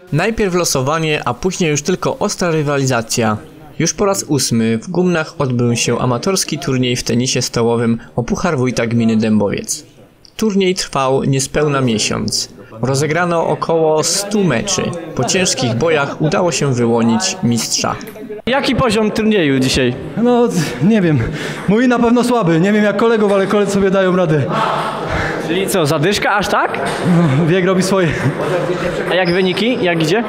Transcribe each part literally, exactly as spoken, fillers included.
Najpierw losowanie, a później już tylko ostra rywalizacja. Już po raz ósmy w Gumnach odbył się amatorski turniej w tenisie stołowym o Puchar Wójta Gminy Dębowiec. Turniej trwał niespełna miesiąc. Rozegrano około stu meczy. Po ciężkich bojach udało się wyłonić mistrza. Jaki poziom turnieju dzisiaj? No, nie wiem. Mój na pewno słaby. Nie wiem jak kolegów, ale koledzy sobie dają radę. Czyli co, zadyszka aż tak? No, wiek robi swoje. A jak wyniki? Jak idzie?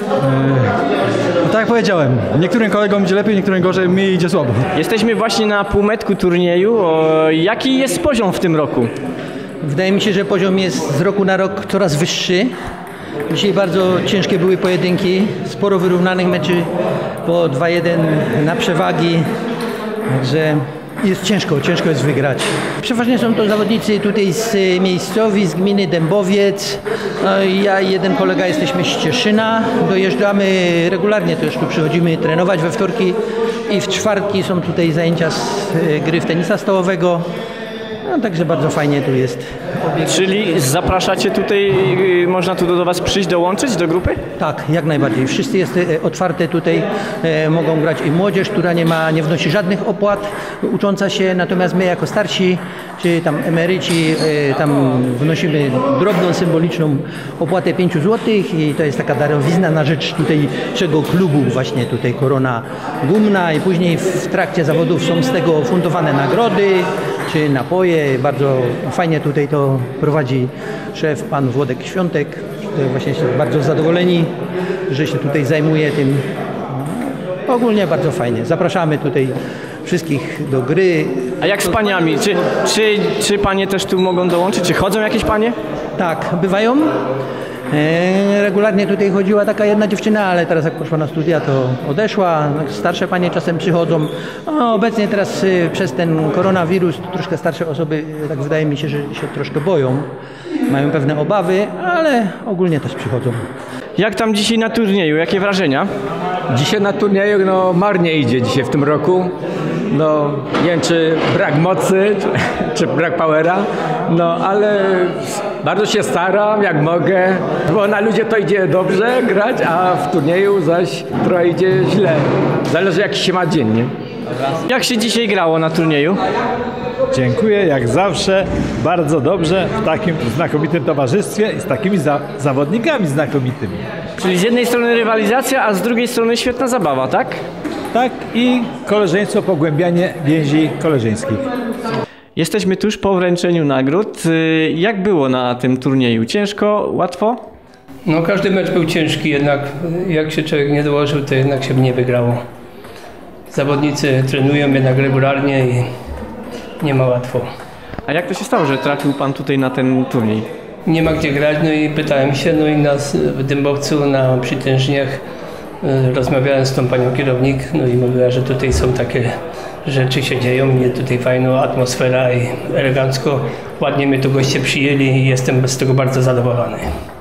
No, tak jak powiedziałem, niektórym kolegom idzie lepiej, niektórym gorzej, mi idzie słabo. Jesteśmy właśnie na półmetku turnieju. O, jaki jest poziom w tym roku? Wydaje mi się, że poziom jest z roku na rok coraz wyższy. Dzisiaj bardzo ciężkie były pojedynki, sporo wyrównanych meczy po dwa jeden na przewagi, także jest ciężko, ciężko jest wygrać. Przeważnie są to zawodnicy tutaj z miejscowi, z gminy Dębowiec. No, ja i jeden kolega jesteśmy z Cieszyna, dojeżdżamy regularnie, też tu przychodzimy trenować we wtorki i w czwartki są tutaj zajęcia z gry w tenisa stołowego. No, także bardzo fajnie tu jest. Czyli zapraszacie tutaj, można tu do Was przyjść, dołączyć do grupy? Tak, jak najbardziej. Wszyscy jest otwarte tutaj, e, mogą grać i młodzież, która nie ma, nie wnosi żadnych opłat, ucząca się, natomiast my jako starsi, czy tam emeryci, e, tam wnosimy drobną, symboliczną opłatę pięć złotych i to jest taka darowizna na rzecz tutejszego klubu, właśnie tutaj Korona Gumna, i później w trakcie zawodów są z tego fundowane nagrody, czy napoje. Bardzo fajnie tutaj to prowadzi szef, pan Włodek Świątek. Właśnie się bardzo zadowoleni, że się tutaj zajmuje tym. Ogólnie bardzo fajnie. Zapraszamy tutaj wszystkich do gry. A jak z paniami? Czy, czy, czy panie też tu mogą dołączyć? Czy chodzą jakieś panie? Tak, bywają. Regularnie tutaj chodziła taka jedna dziewczyna, ale teraz jak poszła na studia, to odeszła. Starsze panie czasem przychodzą. No, obecnie teraz przez ten koronawirus troszkę starsze osoby, tak wydaje mi się, że się troszkę boją. Mają pewne obawy, ale ogólnie też przychodzą. Jak tam dzisiaj na turnieju? Jakie wrażenia? Dzisiaj na turnieju no, marnie idzie dzisiaj w tym roku. No, nie wiem czy brak mocy, czy, czy brak powera, no ale bardzo się staram jak mogę, bo na ludzie to idzie dobrze grać, a w turnieju zaś trochę idzie źle. Zależy jaki się ma dzień, nie? Jak się dzisiaj grało na turnieju? Dziękuję, jak zawsze, bardzo dobrze w takim znakomitym towarzystwie i z takimi za zawodnikami znakomitymi. Czyli z jednej strony rywalizacja, a z drugiej strony świetna zabawa, tak? Tak, i koleżeństwo, pogłębianie więzi koleżeńskich. Jesteśmy tuż po wręczeniu nagród. Jak było na tym turnieju? Ciężko? Łatwo? No każdy mecz był ciężki, jednak jak się człowiek nie dołożył, to jednak się nie wygrało. Zawodnicy trenują jednak regularnie i nie ma łatwo. A jak to się stało, że trafił pan tutaj na ten turniej? Nie ma gdzie grać, no i pytałem się, no i nas w Dębowcu na przytężniach rozmawiałem z tą panią kierownik, no i mówiła, że tutaj są takie rzeczy się dzieją, mnie tutaj fajna atmosfera i elegancko, ładnie mnie tu goście przyjęli i jestem z tego bardzo zadowolony.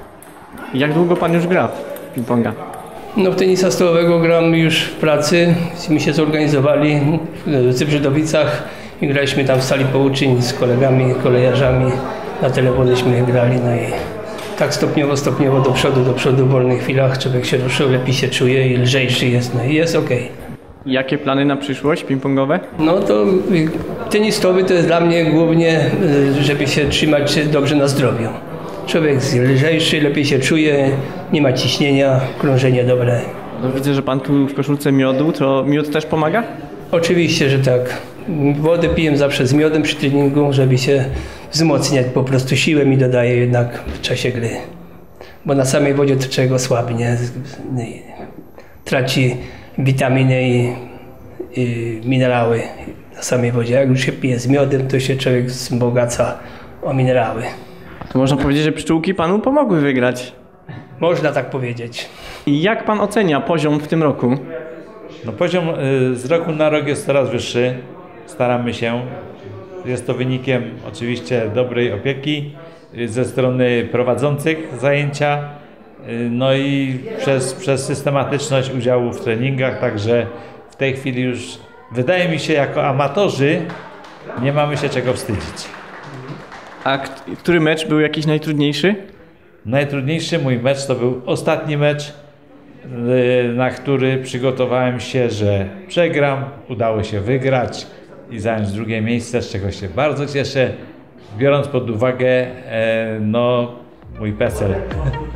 Jak długo pan już gra w ping-ponga? No w tenisa stołowego gram już w pracy, my się zorganizowali w Zybrzydowicach i graliśmy tam w sali pouczeń z kolegami, kolejarzami, na telefoneśmy grali, no i tak stopniowo, stopniowo do przodu, do przodu w wolnych chwilach, człowiek się ruszył, lepiej się czuje i lżejszy jest, no i jest okej. Okay. Jakie plany na przyszłość ping-pongowe? No to tenis stołowy to jest dla mnie głównie, żeby się trzymać dobrze na zdrowiu. Człowiek jest lżejszy, lepiej się czuje, nie ma ciśnienia, krążenie dobre. No widzę, że pan tu w koszulce miodu, to miód też pomaga? Oczywiście, że tak. Wodę piję zawsze z miodem przy treningu, żeby się wzmocniać, po prostu siłę mi dodaje jednak w czasie gry. Bo na samej wodzie to człowiek osłabnie, traci witaminy i, i minerały na samej wodzie. Jak już się pije z miodem, to się człowiek wzbogaca o minerały. To można powiedzieć, że pszczółki panu pomogły wygrać. Można tak powiedzieć. I jak pan ocenia poziom w tym roku? No, poziom z roku na rok jest coraz wyższy. Staramy się. Jest to wynikiem oczywiście dobrej opieki ze strony prowadzących zajęcia, no i przez, przez systematyczność udziału w treningach, także w tej chwili już wydaje mi się, jako amatorzy nie mamy się czego wstydzić. A który mecz był jakiś najtrudniejszy? Najtrudniejszy mój mecz to był ostatni mecz, na który przygotowałem się, że przegram. Udało się wygrać i zająć drugie miejsce, z czego się bardzo cieszę, biorąc pod uwagę no, mój PESEL.